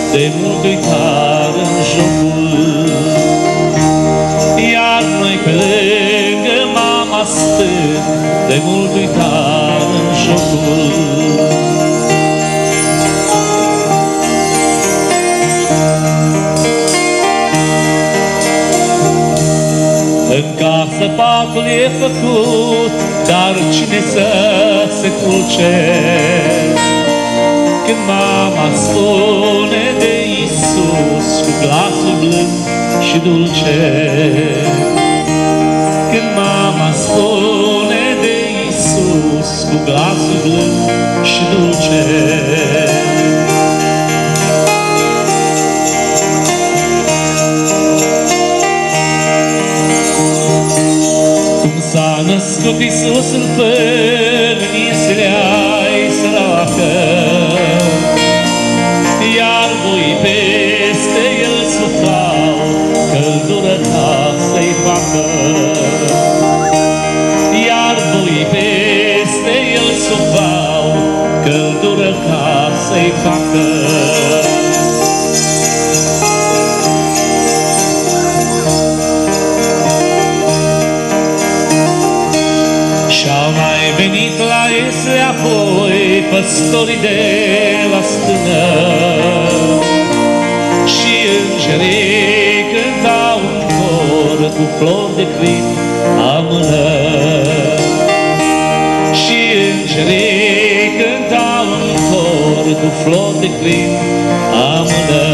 de mult uitat în jocul. Iar noi pe lângă mama stând, de mult uitat în jocul. În casă patul e făcut, dar cine să se culce? Când mama spune de Iisus cu glasul blând și dulce. Când mama spune de Iisus cu glasul blând și dulce. S-a născut Iisus în pârnislea-i săracă, iar voi peste el suflau, căldură ca să-i facă. Iar voi peste el suflau, căldură ca să-i facă. Și-au mai venit la Esle apoi păstorii de la stână, și îngerii cântau în cor cu flori de crin la mână. Și îngerii cântau în cor cu flori de crin la mână.